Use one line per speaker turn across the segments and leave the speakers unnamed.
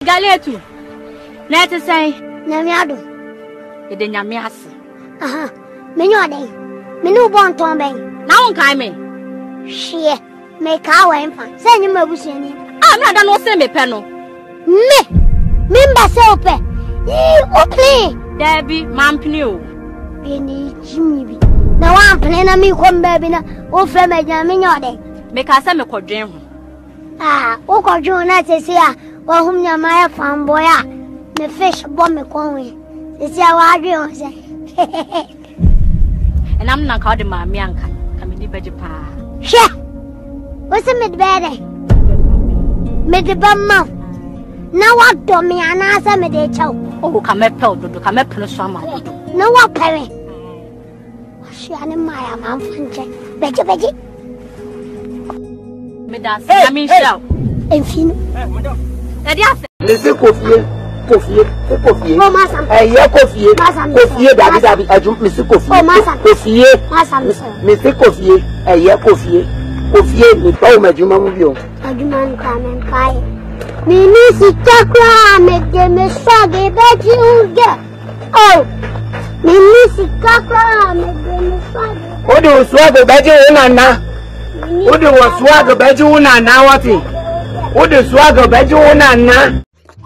Galetu. Let us say,
Namiado.
It didn't yamias.
Aha. Menode. Menu born tombing.
Now come me.
She make our infant. Send him a bushing.
I'm not no semi panel.
Me. Mimba sope. Open.
Debbie, Mampinu.
Benny Jimmy. Now I'm playing me one baby. Oh, Flemmy, Menode.
Make us a quadrim.
Ah, Oko Jonas is here. Well, whom your Maya found boy. The fish bomb me calling. It's your audio.
And I'm not calling my Mianca. Come in the Bejipa.
Sure. What's a mid bed? Mid the bum mouth. Now what do me and answer me the chow? Oh, come up, come up, no summer. No what, Perry. She and my man, Betty.
Medas, I mean, shall.
And fin.
Listen, coffee. Coffee.
Oh, Massa.
Coffee. Daddy, I don't miss coffee.
Oh, Massa.
Coffee. Mr. Coffee. Coffee. Coffee. Me power, my Juma Mubio.
A Juman come and cry. Me miss it, Takra, make them a saggy, but you get. Oh, me miss it, Takra, make them a saggy.
What do you swag a badger now? What do you swag a badger now? What is? What do you swag a badger now?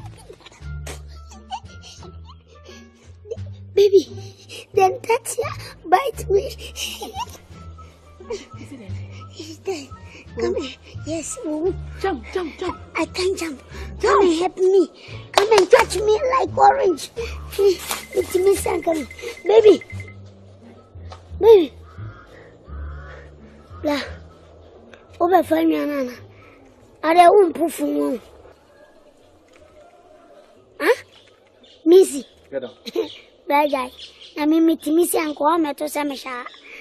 Baby, then that's bite me. Come here. Yes,
jump.
I can't jump. Come and help me. Come and touch me like orange. It's Miss Uncle. Baby. Blah. Over for me, Nana. Are they unproof? Huh? Missy.
Get up.
Bye. I mean, Miss Uncle, I'm at Samisha.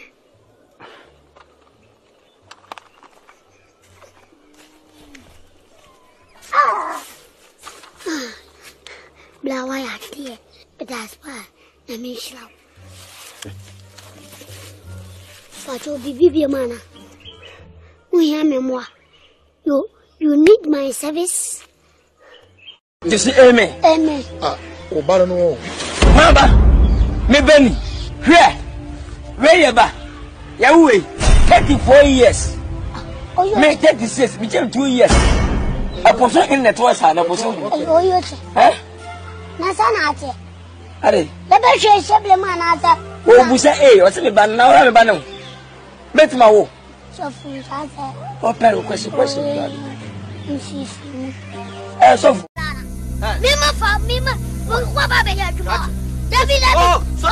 Blah, why I did, but that's why I mean, slow. But you'll be mana. We have me more. You need my service.
You see, Amen.
Amen.
Oh, Barano.
Mama, me Benny, where you ba? Yahweh, 34 years. Me 36, me 2 years. I put in the twice and I put on.
Oh, you say, Nasanate.
Are
the best shable man at that.
Oh, Busa, what's the ban now? I'm a banner. Bet my woe.
So, food, I said,
oh, Perry, question. So,
Mima, what about you tomorrow? David, oh, so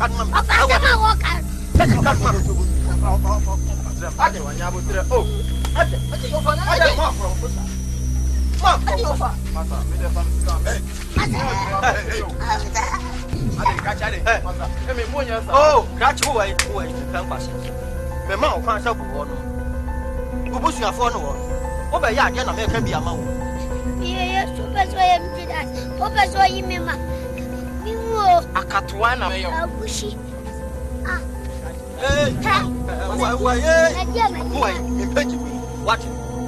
Akatuana,
Bushi.
What?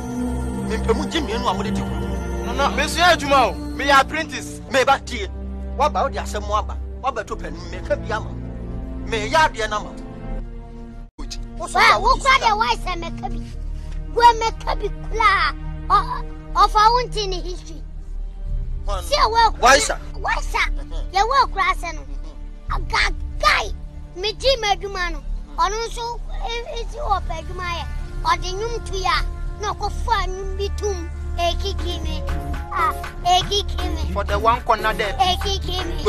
No, Monsieur Jumao, me apprentice, me back what about the Asamoaba? What about open me Kabiama? Me yard the number.
What cried the wise and Mekabi? Where Mekabi Kla of our own in history. See, well, why, sir? You walk grass and a guy, me Jim Edumano, or also it's your Pedumaya, or the Num to ya, no go fun be tomb, a kiki me, for the one corner there, a kiki me,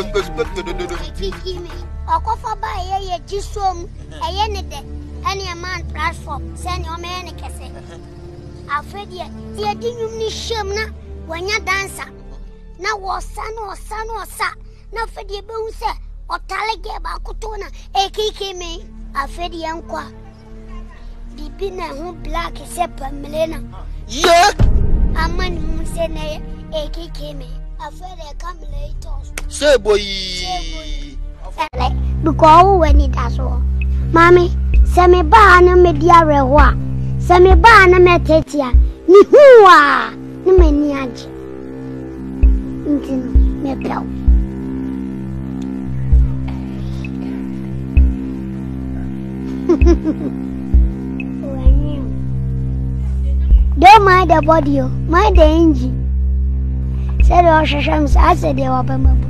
or go for by a gisum, a yenade, any a man platform, send your man a cassette. Alfred, dear, didn't you shimna when you dancer? Now was son or sa. Now for the bones or Talega Bakutona, a kiki me, Alfred Yanqua. The pinna who black is a Melena.
Yeah,
a man who said, a kiki me, Alfred come later.
Say, boy,
because when it does all. Mammy, semi bana media rewa, semi bana metetia, ni hua, ni meniaji. me plau. Don't mind the body, mind the engine. Said Oshams, I said they were Bamabu.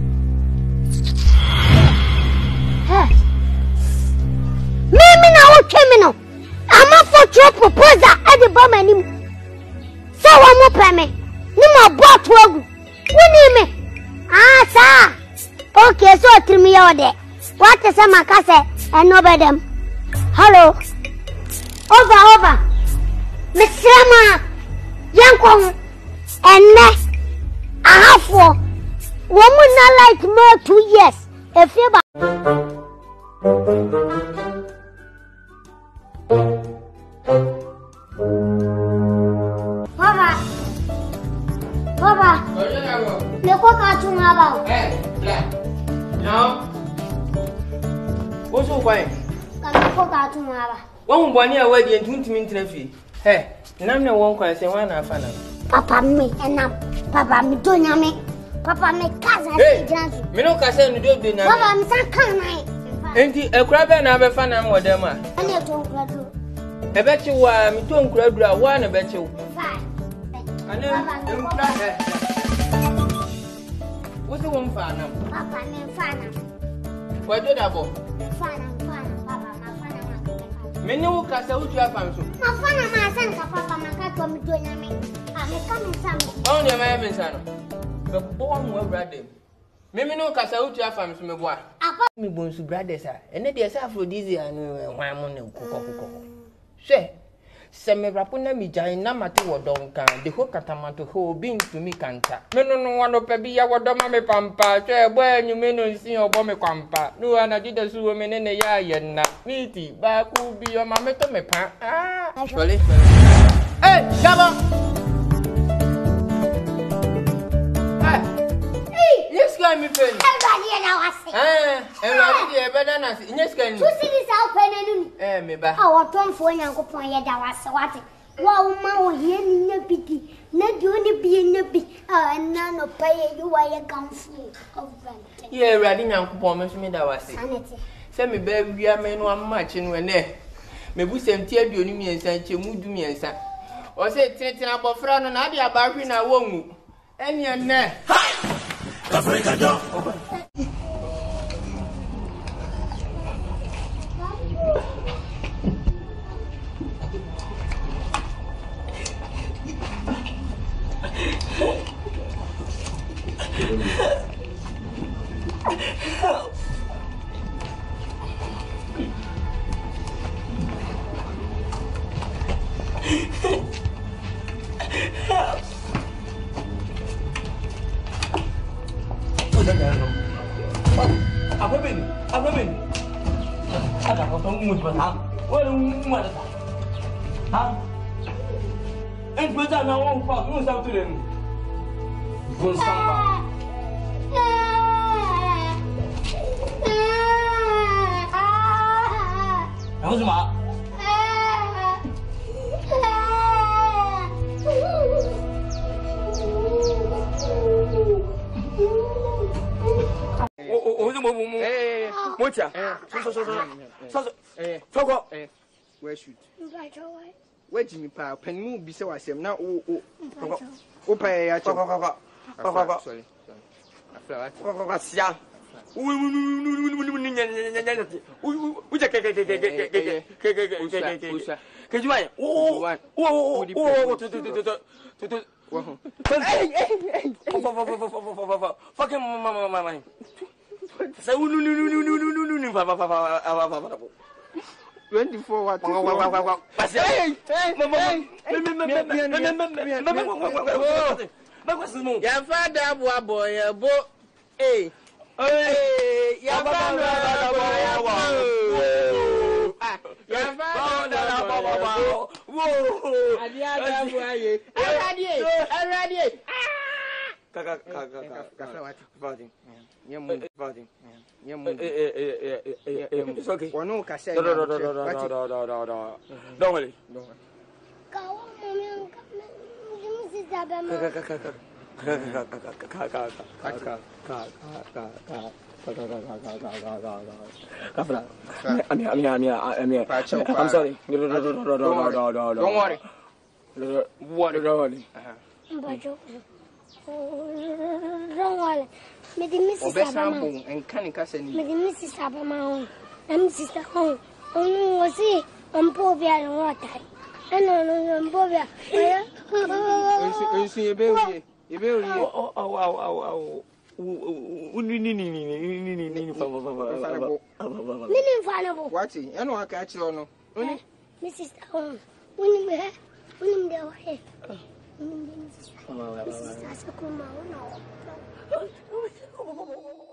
Mimi na criminal. I'm up for your proposal at the Bamanim. So one more payment. No more bought work. Who need me? Ah, sir. Okay, so 3 me out there. What is a macassa and no by them? Hello. Over. Miss Rama, young and me. I have 4. Woman not like more 2 years. If you Papa, me ko ka tuma ba?
No. What's your way?
Ka me ko ka tuma ba.
One bonny away the intimate traffic. Hey, none no one can say one after.
Papa me and Papa me do nyame. Papa me kaza si jansu.
Me no ka say no do be na.
Papa me san kan nai.
Enti ekura be na be fa na mo dem a.
Ani to nkrado.
E be chi wa me to nkrado a wa na be chi.
Fa.
Ani nkura he. Wo se wo mfa na.
Papa me fa na.
Wa do da bo.
Fa na Papa ma fa na ma.
Me ni wo ka say wo tu afam so.
Ma fa na ma san ka Papa ma ka to me do nyame. A me ka me san.
Oh ne ma be san no. Be bo mo brother. Mimi no kasa utu afam so me boa. Mi bonsu brothers a. Ene de say Aphrodisia no hwan mo ne kokoko. Hwe. Se me rapo na mi jan na mate wodon kan. De ho katamato ho obi ntumi kanta. Me no no wano pe bi ya wodon ma me pampa. Hwe bo anyume no nsin obo me kwampa. No ana di da su wo me ne ya yenna. Miti ba ku bi o ma me to me pa. Ah. Sorry. Eh, Shaba. Yes, can me pen.
Everybody na wase.
Everybody e better na. Yes, can.
Tu sini sa openenu.
Me ba.
Ah, watomfo Nyankopon ye da wase wate. Wa uma wo ye ni nya bidi. Na di oni bi nya bi. Ah, na no paye you wa ye kamfu. Ovante.
Ye Awurade Nyankopon me so me da wase.
Sanete.
Se me ba wia me no amache no ene. Me bu semti aduoni miensa che mu du miensa. O se tintin abofra no na de abahwe na wonwu. Enya ne. Africa do. Apa ben? Ada potong umut batang. Walau umut batang. Ha? Baca na wong pa, mo sa tulen. Bol samba. Apa semua? Mocha. So. Fogo. Where shoot? Where Jimmy Pa? Pen mu bi se wasem na o pa ya che. Sorry. Afla. Sia. It's okay. Don't worry. I'm sorry. Don't worry. What? Don't worry.
Don't worry. Me the Mrs. Abama
and can you say
me the Mrs. Abama. I'm Sister Home. Oh, see, I'm poor and water. I know, I'm poor.
You see a baby. You will. Oh. What? I know I catch you on.
Mrs. Home. Winning the way. Mrs. Asakuma.